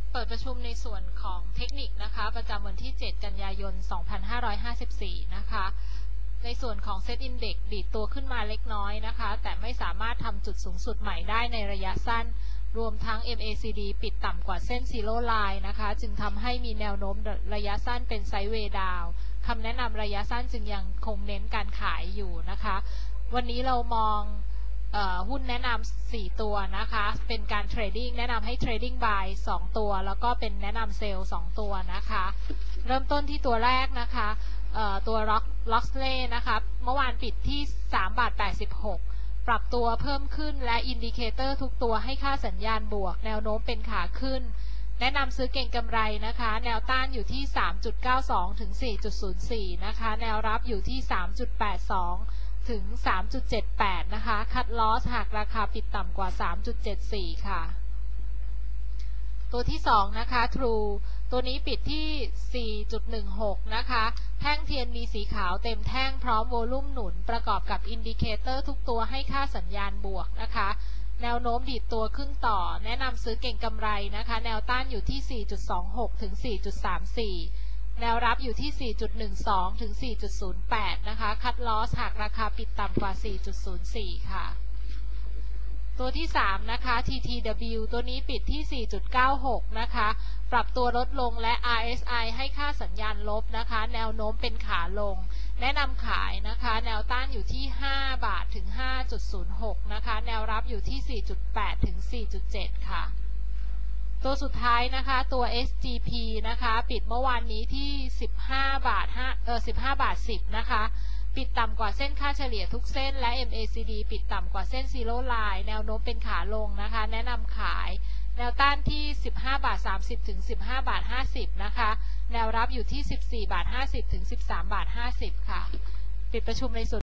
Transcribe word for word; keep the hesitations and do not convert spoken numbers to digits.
เปิดประชุมในส่วนของเทคนิคนะคะประจำวันที่เจ็ดกันยายนสองพันห้าร้อยห้าสิบสี่นะคะในส่วนของ Set Index ดีดตัวขึ้นมาเล็กน้อยนะคะแต่ไม่สามารถทำจุดสูงสุดใหม่ได้ในระยะสั้นรวมทั้ง เอ็ม เอ ซี ดี ปิดต่ำกว่าเส้น Zero Line นะคะจึงทำให้มีแนวโน้มระยะสั้นเป็นไซด์เวย์ดาวน์คำแนะนำระยะสั้นจึงยังคงเน้นการขายอยู่นะคะวันนี้เรามองหุ้นแนะนำสี่ตัวนะคะเป็นการเทรดดิ้งแนะนำให้เทรดดิ้งบายสองตัวแล้วก็เป็นแนะนำเซลล์สองตัวนะคะเริ่มต้นที่ตัวแรกนะคะตัว Loxley นะคะเมื่อวานปิดที่สามบาทแปดสิบหกปรับตัวเพิ่มขึ้นและอินดิเคเตอร์ทุกตัวให้ค่าสัญญาณบวกแนวโน้มเป็นขาขึ้นแนะนำซื้อเก็งกำไรนะคะแนวต้านอยู่ที่ สามจุดเก้าสอง ถึง สี่จุดศูนย์สี่ นะคะแนวรับอยู่ที่ สามจุดแปดสอง ถึง สามจุดเจ็ดแปด นะคะคัดลอสหากราคาปิดต่ำกว่า สามจุดเจ็ดสี่ ค่ะตัวที่สองนะคะ True ตัวนี้ปิดที่ สี่จุดหนึ่งหก นะคะแท่งเทียนมีสีขาวเต็มแท่งพร้อมโวลุ่มหนุนประกอบกับอินดิเคเตอร์ทุกตัวให้ค่าสัญญาณบวกนะคะแนวโน้มดีดตัวขึ้นต่อแนะนำซื้อเก็งกำไรนะคะแนวต้านอยู่ที่ สี่จุดสองหก ถึง สี่จุดสามสี่ แนวรับอยู่ที่ สี่จุดหนึ่งสอง ถึง สี่จุดศูนย์แปด นะคะคัดลอสหากราคาปิดต่ำกว่า สี่จุดศูนย์สี่ ค่ะตัวที่สามนะคะ ที ที ดับเบิลยู ตัวนี้ปิดที่ สี่จุดเก้าหก นะคะปรับตัวลดลงและ อาร์ เอส ไอ ให้ค่าสัญญาณลบนะคะแนวโน้มเป็นขาลงแนะนำขายนะคะแนวต้านอยู่ที่ห้าบาทถึง ห้าจุดศูนย์หก นะคะแนวรับอยู่ที่ สี่จุดแปด ถึง สี่จุดเจ็ด ค่ะตัวสุดท้ายนะคะตัว เอส จี พี นะคะปิดเมื่อวานนี้ที่สิบห้าบาท5เออสิบห้าบาทสิบนะคะปิดต่ำกว่าเส้นค่าเฉลี่ยทุกเส้นและ เอ็ม เอ ซี ดี ปิดต่ำกว่าเส้น Zero Line แนวโน้มเป็นขาลงนะคะแนะนำขายแนวต้านที่สิบห้าบาทสามสิบถึงสิบห้าบาทห้าสิบนะคะแนวรับอยู่ที่สิบสี่บาทห้าสิบถึงสิบสามบาทห้าสิบค่ะปิดประชุมในส่วน